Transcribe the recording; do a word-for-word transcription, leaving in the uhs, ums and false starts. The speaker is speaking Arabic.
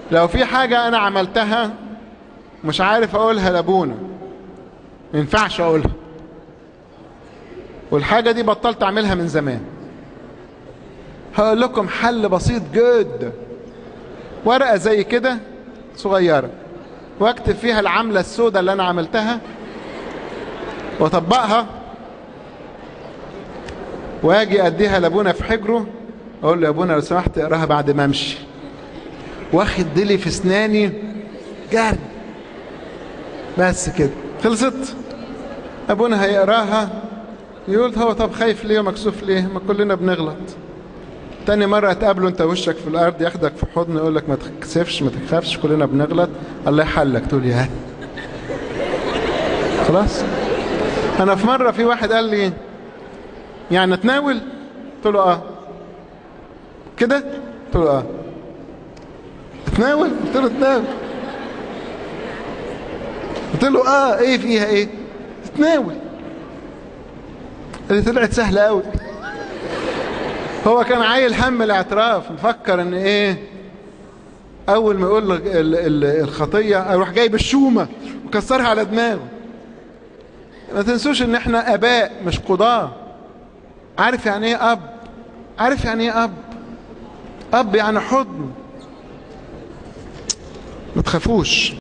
لو في حاجة انا عملتها مش عارف اقولها لابونا، ما ينفعش اقولها، والحاجة دي بطلت اعملها من زمان، هقول لكم حل بسيط جدا. ورقة زي كده صغيرة واكتب فيها العملة السوداء اللي انا عملتها واطبقها، واجي اديها لابونا في حجره، اقول له يا ابونا لو سمحت اقراها بعد ما امشي، واخد دلي في اسناني جرد، بس كده خلصت. ابونا هيقراها يقول هو طب خايف ليه ومكسوف ليه؟ ما كلنا بنغلط. تاني مرة تقابله انت وشك في الارض ياخدك في حضن يقول لك ما تكسفش ما تخافش كلنا بنغلط، الله يحلك، تقول يا خلاص. انا في مرة في واحد قال لي يعني اتناول؟ قلت له اه. كده؟ قلت له اه. اتناول؟ قلت له اتناول. قلت له اه ايه فيها ايه؟ اتناول. اللي طلعت سهلة قوي. هو كان عايل هم الاعتراف، مفكر ان ايه اول ما يقول الخطية اروح جايب الشومة وكسرها على دماغه. ما تنسوش ان احنا اباء مش قضاة. عارف يعني ايه اب؟ عارف يعني ايه اب؟ اب يعني حضن. ما تخافوش.